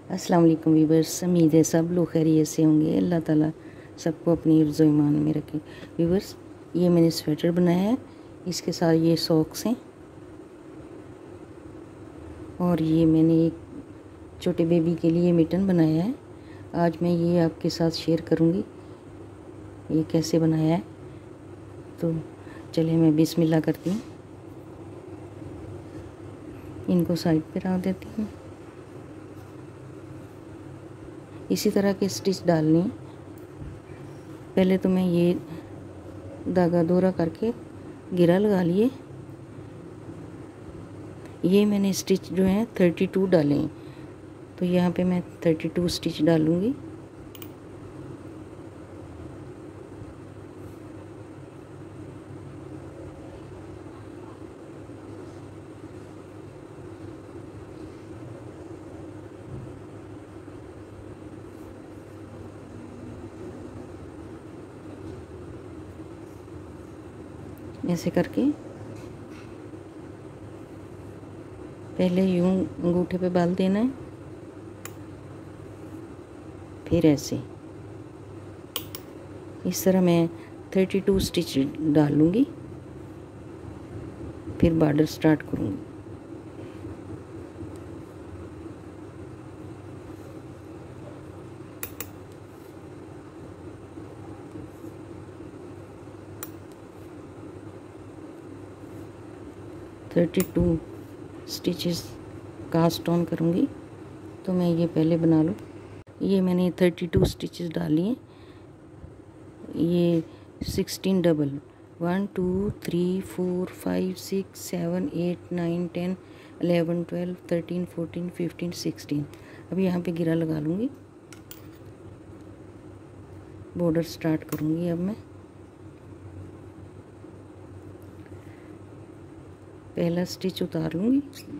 अस्सलाम वालेकुम व्यूवर्स, उम्मीद है सब लोग खैरियत से होंगे। अल्लाह ताला सबको अपनी हिफ्ज़ व ईमान में रखे। व्यूवर्स, ये मैंने स्वेटर बनाया है, इसके साथ ये सॉक्स हैं और ये मैंने एक छोटे बेबी के लिए मिटन बनाया है। आज मैं ये आपके साथ शेयर करूँगी ये कैसे बनाया है। तो चलिए मैं बिस्मिल्लाह करती हूँ, इनको साइड पे रख देती हूँ। इसी तरह के स्टिच डालनी है। पहले तो मैं ये धागा दोहरा करके घेरा लगा लिए। ये मैंने स्टिच जो है 32 डाले हैं, तो यहाँ पे मैं 32 स्टिच डालूँगी। ऐसे करके पहले यूं अंगूठे पे बाल देना है, फिर ऐसे इस तरह मैं 32 स्टिच डालूँगी, फिर बॉर्डर स्टार्ट करूँगी। Thirty two stitches cast on करूँगी, तो मैं ये पहले बना लूँ। ये मैंने 32 स्टिचेस डाली हैं। ये 16 डबल 1 2 3 4 5 6 7 8 9 10 11 12 13 14 15 16। अब यहाँ पे घेरा लगा लूँगी, बॉर्डर स्टार्ट करूँगी। अब मैं पहला स्टिच उतार लूँगी,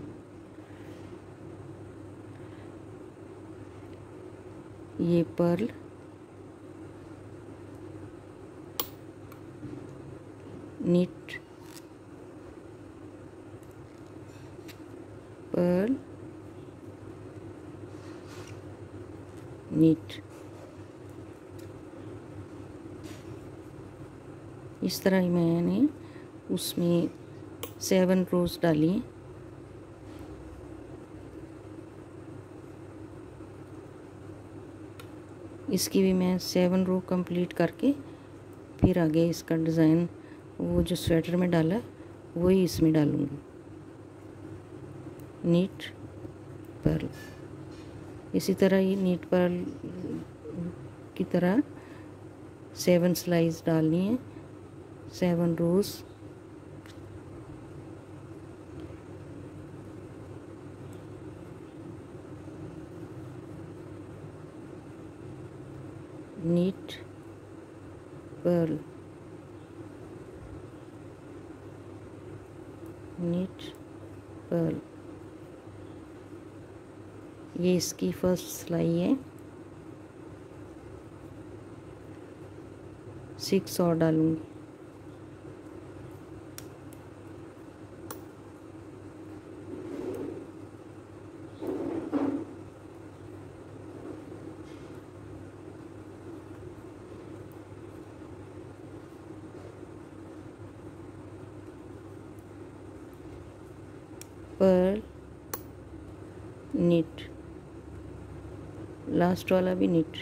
ये पर्ल, निट, पर्ल, निट। इस तरह ही मैंने उसमें 7 रोज डाली हैं। इसकी भी मैं 7 रो कंप्लीट करके फिर आगे इसका डिज़ाइन वो जो स्वेटर में डाला है वही इसमें डालूँगी। नीट पर्ल, इसी तरह ये नीट पर्ल की तरह 7 स्लाइस डालनी है, 7 rows. Knit purl, knit purl. ये इसकी फर्स्ट सिलाई है। 6 और डालूंगी। पर्ल, नीट, लास्ट वाला भी नीट।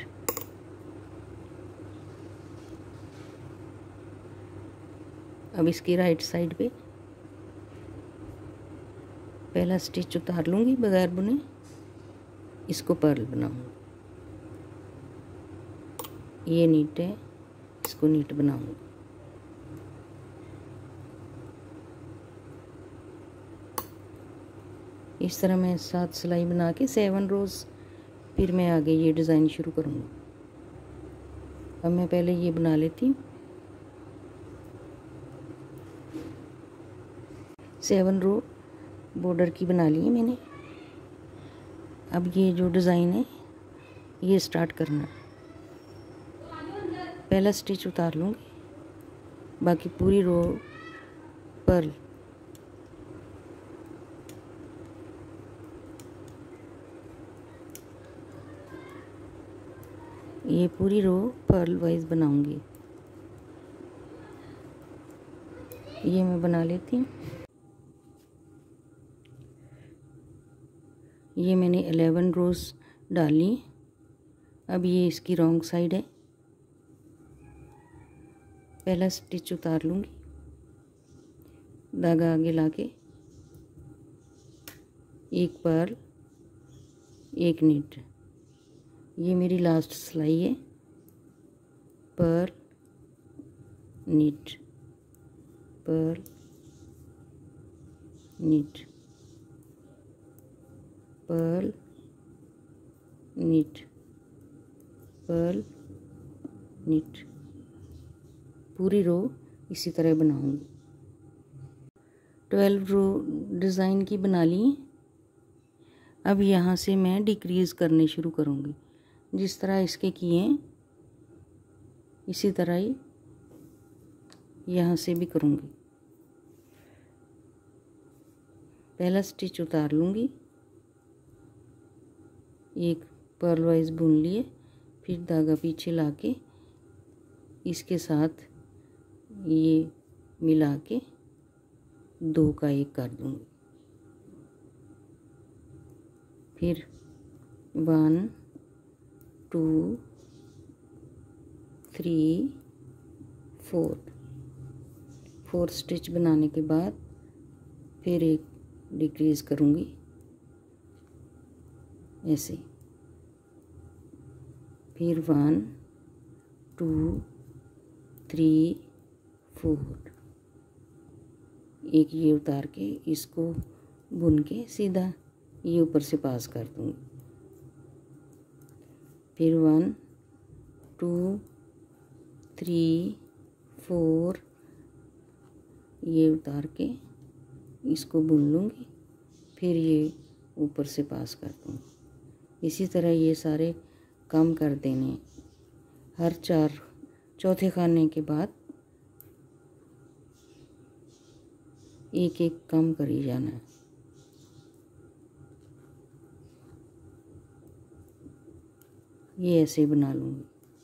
अब इसकी राइट साइड पे पहला स्टिच उतार लूँगी बगैर बुने, इसको पर्ल बनाऊँगी। ये नीट है, इसको नीट बनाऊँगी। इस तरह मैं 7 सिलाई बना के 7 रोज फिर मैं आगे ये डिज़ाइन शुरू करूँगी। अब मैं पहले ये बना लेती हूँ। 7 रो बॉर्डर की बना ली है मैंने। अब ये जो डिज़ाइन है ये स्टार्ट करना है। पहला स्टिच उतार लूँगी, बाकी पूरी रो पर्ल, ये पूरी रो पर्ल वाइज बनाऊंगी। ये मैं बना लेती हूँ। ये मैंने 11 रोज डाली। अब ये इसकी रॉन्ग साइड है। पहला स्टिच उतार लूँगी, धागा आगे लाके एक पर्ल एक नीट। ये मेरी लास्ट सिलाई है। Purl knit, purl knit, purl knit, purl knit. पूरी रो इसी तरह बनाऊंगी। 12 रो डिज़ाइन की बना ली। अब यहाँ से मैं डिक्रीज़ करने शुरू करूँगी। जिस तरह इसके किए हैं इसी तरह ही यहाँ से भी करूँगी। पहला स्टिच उतार लूँगी, एक पर्ल वाइज बुन लिए, फिर धागा पीछे लाके इसके साथ ये मिला के 2 का 1 कर दूँगी। फिर 1 2 3 4 स्टिच बनाने के बाद फिर एक डिक्रीज करूँगी ऐसे। फिर 1 2 3 4 एक ये उतार के इसको बुन के सीधा ये ऊपर से पास कर दूँगी। फिर 1 2 3 4 ये उतार के इसको बुन लूँगी, फिर ये ऊपर से पास कर दूँगी। इसी तरह ये सारे काम कर देने। हर चौथे खाने के बाद एक एक कम करी जाना है। ये ऐसे बना लूँगी।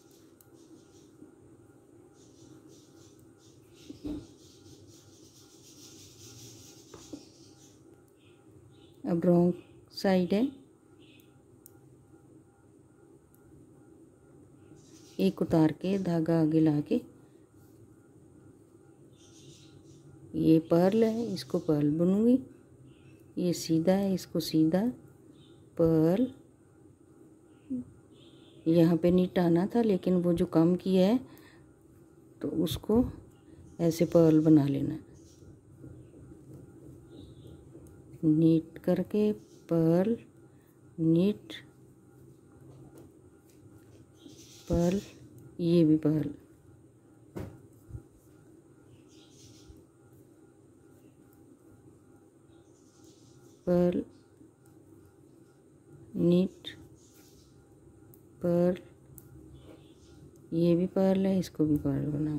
अब रॉन्ग साइड है, एक उतार के धागा आगे लाके ये पर्ल है, इसको पर्ल बुनूंगी। ये सीधा है, इसको सीधा पर्ल। यहाँ पे नीट आना था लेकिन वो जो काम किया है तो उसको ऐसे पर्ल बना लेना। नीट करके पर्ल नीट पर्ल, ये भी पर्ल, पर्ल नीट पर्ल, ये भी पर्ल है, इसको भी पर्ल बनाओ।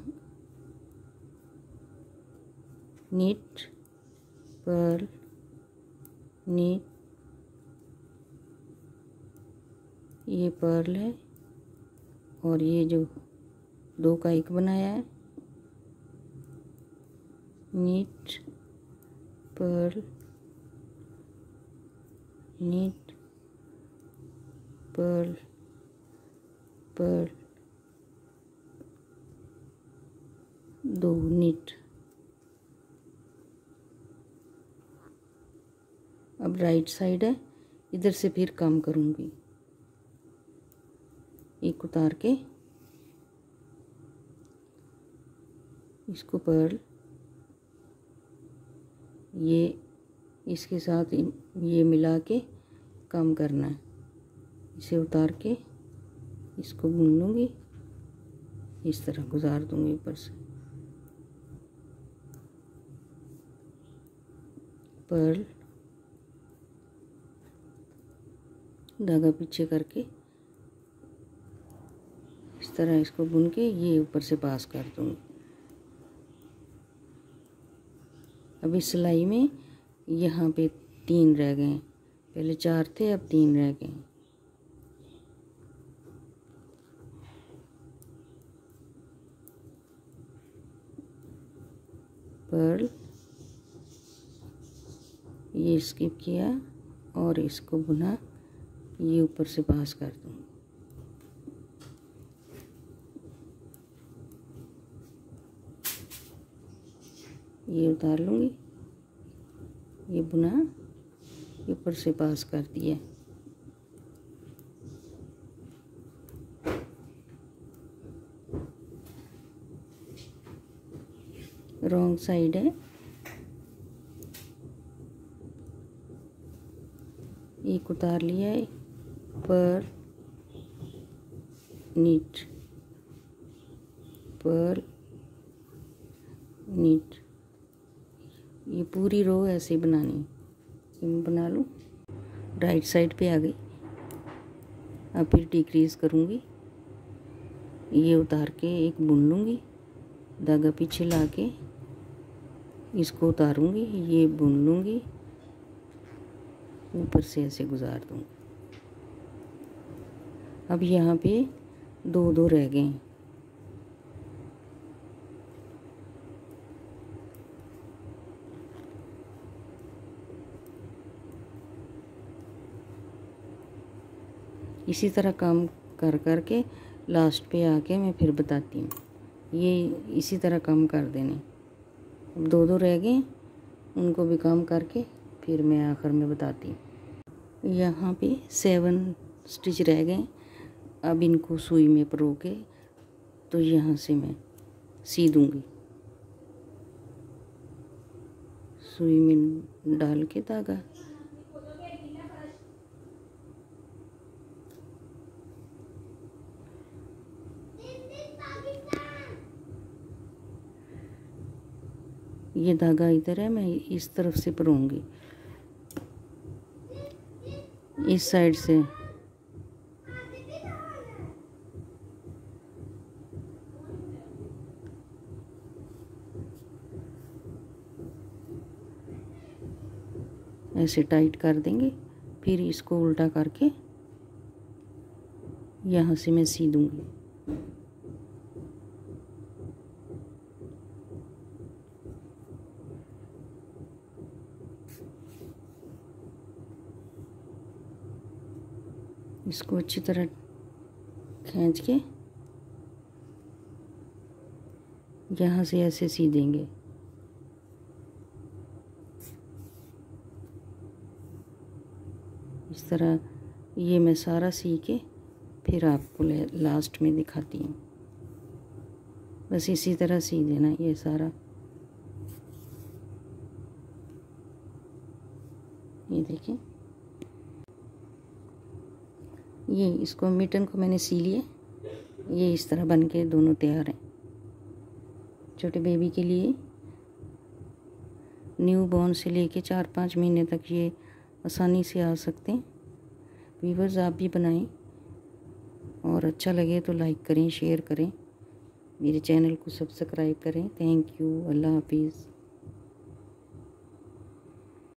नीट पर्ल नीट, ये पर्ल है और ये जो 2 का 1 बनाया है, knit purl knit purl purl 2 knit. अब राइट साइड है, इधर से फिर काम करूँगी। एक उतार के इसको पर्ल, ये इसके साथ ये मिला के काम करना है। इसे उतार के इसको बुन लूँगी, इस तरह गुजार दूँगी ऊपर से। पर्ल, धागा पीछे करके इस तरह इसको बुन के ये ऊपर से पास कर दूँगी। अब इस सिलाई में यहाँ पे 3 रह गए, पहले 4 थे अब 3 रह गए। पर्ल, ये स्किप किया और इसको बुना, ये ऊपर से पास कर दूँगी। ये उतार लूँगी, ये बुना, ऊपर से पास कर दिया। रॉन्ग साइड है, एक उतार लिया है, पर नीट, पर नीट, ये पूरी रो ऐसे बनानी। मैं बना लूँ, राइट साइड पे आ गई। अब फिर डिक्रीज करूँगी, ये उतार के एक बुन लूँगी, धागा पीछे ला के इसको उतारूँगी, ये बुन लूँगी, ऊपर से ऐसे गुजार दूँगी। अब यहाँ पे दो दो रह गए हैं। इसी तरह काम कर कर के लास्ट पे आके मैं फिर बताती हूँ। ये इसी तरह काम कर देने। अब दो दो रह गए, उनको भी काम करके फिर मैं आखिर में बताती हूँ। यहाँ पे 7 स्टिच रह गए। अब इनको सुई में परो के तो यहाँ से मैं सी दूँगी, सुई में डाल के धागा। ये धागा इधर है, मैं इस तरफ से परोंगी, इस साइड से। ऐसे टाइट कर देंगे, फिर इसको उल्टा करके यहाँ से मैं सी दूँगी। इसको अच्छी तरह खींच के यहाँ से ऐसे सी देंगे। इस तरह ये मैं सारा सी के फिर आपको लास्ट में दिखाती हूँ। बस इसी तरह सी देना ये सारा। ये देखिए, ये इसको मिटन को मैंने सी लिया। ये इस तरह बन के दोनों तैयार हैं। छोटे बेबी के लिए, न्यू बॉर्न से लेके 4-5 महीने तक ये आसानी से आ सकते हैं। व्यूअर्स, आप भी बनाएं और अच्छा लगे तो लाइक करें, शेयर करें, मेरे चैनल को सब्सक्राइब करें। Thank you. अल्लाह हाफिज़।